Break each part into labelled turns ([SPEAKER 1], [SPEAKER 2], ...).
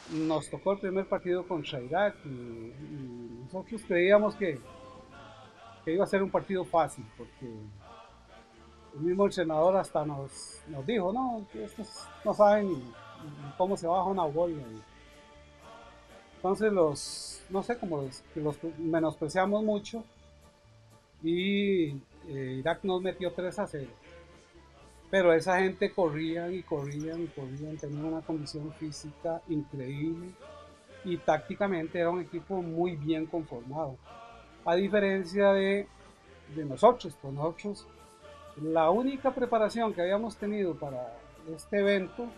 [SPEAKER 1] nos tocó el primer partido contra Irak y nosotros creíamos que iba a ser un partido fácil porque el mismo entrenador hasta nos dijo, no, que estos no saben ni cómo se baja una bola. Entonces no sé, como que los menospreciamos mucho y Irak nos metió 3-0. Pero esa gente corrían y corrían y corrían, tenían una condición física increíble y tácticamente era un equipo muy bien conformado. A diferencia de nosotros, pues nosotros, la única preparación que habíamos tenido para este evento,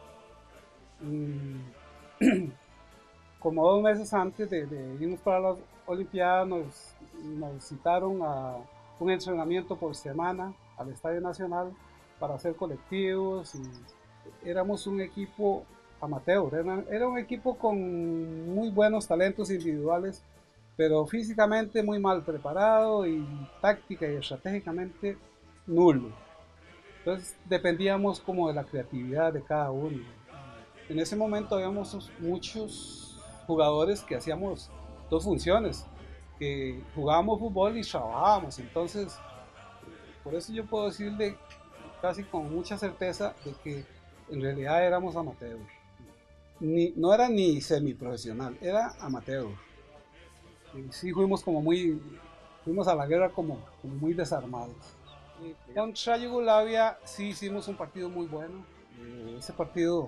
[SPEAKER 1] mmm, como 2 meses antes de irnos para las Olimpiadas, nos citaron a un entrenamiento por semana al Estadio Nacional para hacer colectivos y éramos un equipo amateur, era un equipo con muy buenos talentos individuales, pero físicamente muy mal preparado y táctica y estratégicamente nulo. Entonces dependíamos como de la creatividad de cada uno. En ese momento habíamos muchos jugadores que hacíamos dos funciones, que jugábamos fútbol y trabajábamos. Entonces, por eso yo puedo decirle casi con mucha certeza de que en realidad éramos amateur. No era ni semiprofesional, era amateur. Y sí fuimos a la guerra como muy desarmados. Contra Yugoslavia sí hicimos un partido muy bueno. Ese partido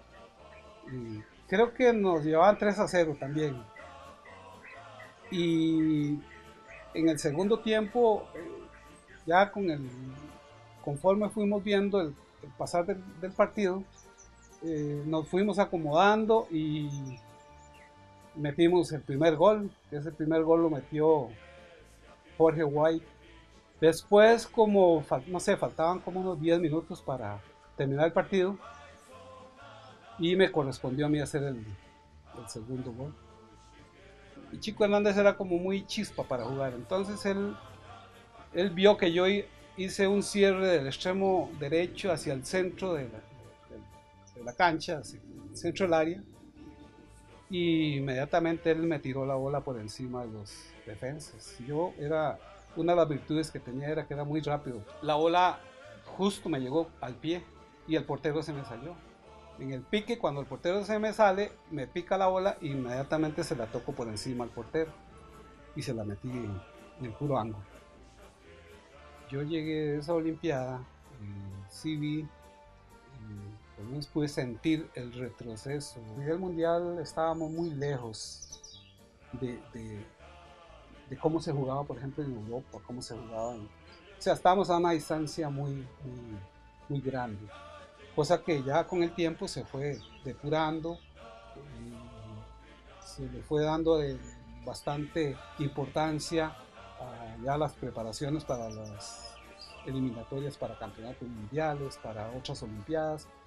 [SPEAKER 1] creo que nos llevaban 3-0 también. Y en el segundo tiempo, ya conforme fuimos viendo el pasar del partido, nos fuimos acomodando y metimos el primer gol. Ese primer gol lo metió Jorge White. Después, como, no sé, faltaban como unos 10 minutos para terminar el partido y me correspondió a mí hacer el segundo gol. Y Chico Hernández era como muy chispa para jugar, entonces él vio que yo hice un cierre del extremo derecho hacia el centro de la cancha, hacia el centro del área, y inmediatamente él me tiró la bola por encima de los defensas. Una de las virtudes que tenía era que era muy rápido. La bola justo me llegó al pie y el portero se me salió. En el pique, cuando el portero se me sale, me pica la bola e inmediatamente se la toco por encima al portero y se la metí en el puro ángulo. Yo llegué de esa Olimpiada, sí vi, por lo menos pude sentir el retroceso. A nivel mundial estábamos muy lejos de, de, de cómo se jugaba, por ejemplo, en Europa, cómo se jugaba o sea, estábamos a una distancia muy grande, cosa que ya con el tiempo se fue depurando, se le fue dando bastante importancia a ya las preparaciones para las eliminatorias para campeonatos mundiales, para otras olimpiadas,